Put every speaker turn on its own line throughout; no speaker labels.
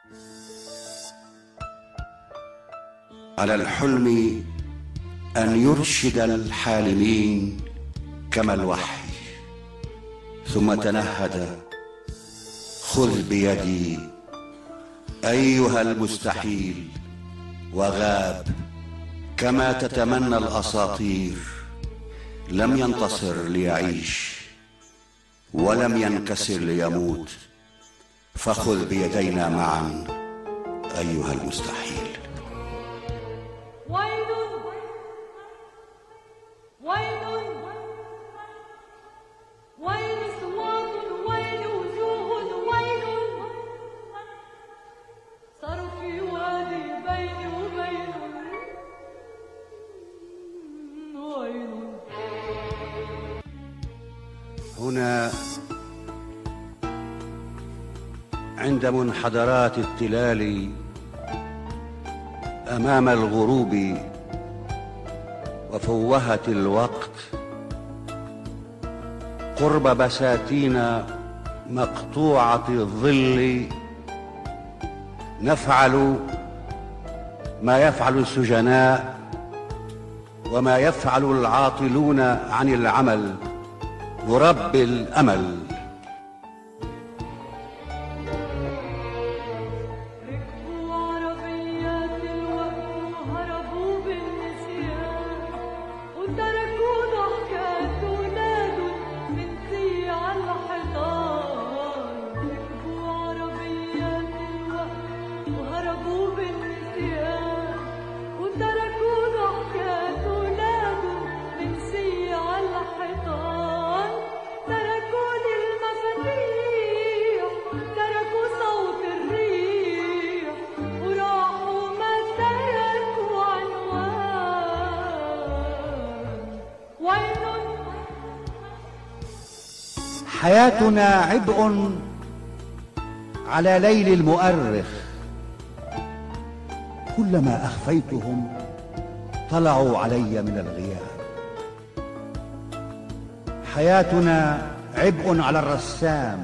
على الحلم أن يرشد الحالمين كما الوحي، ثم تنهد: خذ بيدي أيها المستحيل، وغاب كما تتمنى الأساطير. لم ينتصر ليعيش ولم ينكسر ليموت، فخذ بيدينا معا أيها المستحيل.
ويل ويل ويل صوات، ويل وجوه، ويل صار في وادي بيني وبين ويل.
هنا عند منحدرات التلال أمام الغروب وفوهة الوقت، قرب بساتين مقطوعة الظل، نفعل ما يفعل السجناء وما يفعل العاطلون عن العمل، نربي الأمل. حياتنا عبء على ليل المؤرخ، كلما أخفيتهم طلعوا علي من الغياب. حياتنا عبء على الرسام،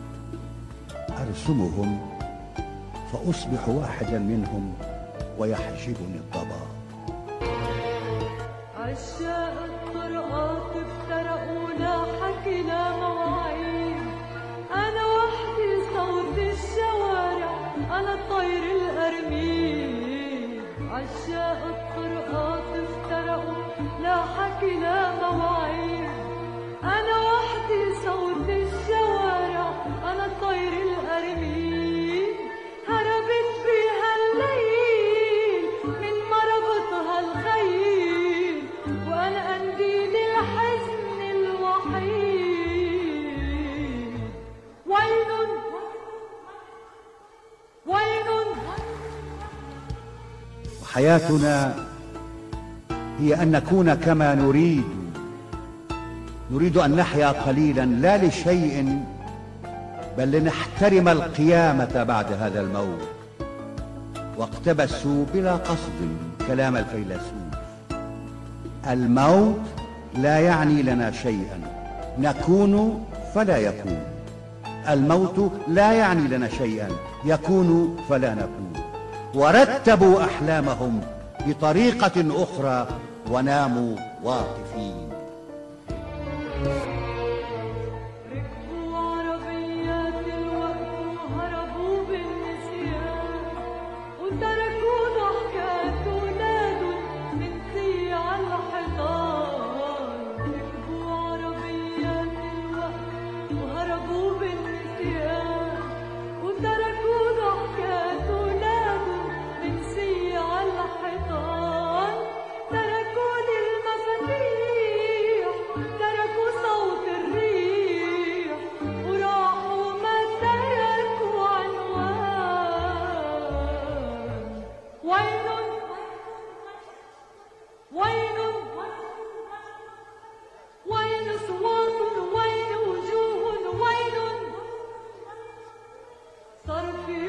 أرسمهم فأصبح واحدا منهم ويحجبني الضباب.
عشاق الطرقات افترقوا، لا حكي لا مواعيد، أنا وحدي صوت الشوارع، أنا طير الأرميد. عشاق الطرقات افترقوا، لا حكي لا مواعيد، أنا وحدي صوت الشوارع، أنا طير الأرميد. هربت بها الليل من مربطها الخيل، وأنا قنديل الحزن الوحيد. ويل ويل.
وحياتنا هي أن نكون كما نريد، نريد أن نحيا قليلا لا لشيء، بل لنحترم القيامة بعد هذا الموت. واقتبسوا بلا قصد كلام الفيلسوف: الموت لا يعني لنا شيئا، نكون فلا يكون. الموت لا يعني لنا شيئا، يكون فلا نكون. ورتبوا أحلامهم بطريقة أخرى وناموا واقفين.
ركبوا عربيات الوقت وهربوا بالنسيان، وتركوا ضحكات ولاد من سيع الحيطان. ركبوا عربيات الوقت وهربوا بالنسيان، وتركوا ضحكات ولاد من سيع الحيطان. تركوا لي المفاتيح، تركوا صوت الريح، وراحوا ما تركوا عنوان. ويل ويل ويل صوات، ويل وجوه، ويل صار في